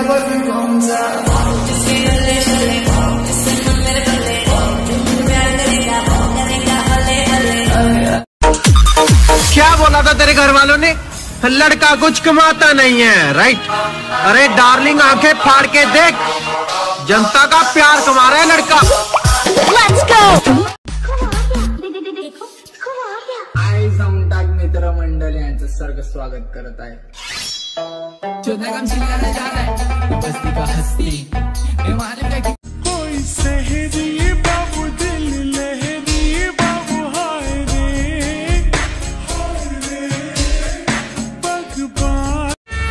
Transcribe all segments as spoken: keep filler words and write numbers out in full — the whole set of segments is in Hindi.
क्या बोला था तेरे घर वालों ने? लड़का कुछ कमाता नहीं है, राइट? अरे डार्लिंग, आंखें फाड़ के देख, जनता का प्यार कमा रहा है लड़का। Let's go! आज समताग मित्र मंडळ यांचं सर्ग स्वागत करत आहे। कोई सहजी बाबू दिल लहरी बाबू हाय रे बगबान।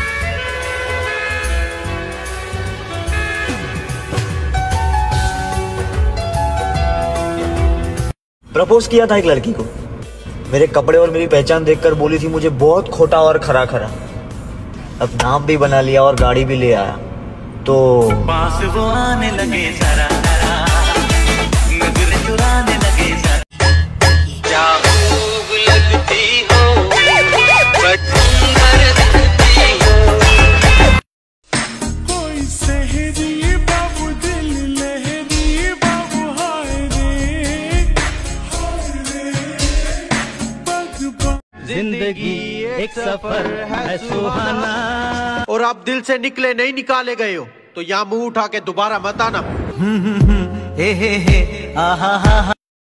प्रपोज किया था एक लड़की को, मेरे कपड़े और मेरी पहचान देखकर बोली थी मुझे बहुत खोटा और खरा खरा। अब नाम भी बना लिया और गाड़ी भी ले आया, तो पास वो आने लगे जरा जरा, नजर चुराने लगे जरा। क्या खूब लगती हो, बट सुंदर दिखती हो। कोई सहजी बाबू दिल लहरी बाबू हाय रे बगबान। जिंदगी एक सफर है सुहाना, और आप दिल से निकले नहीं निकाले गए हो तो यहाँ मुंह उठा के दोबारा मत आना। हे हे हे, आहा हा हा।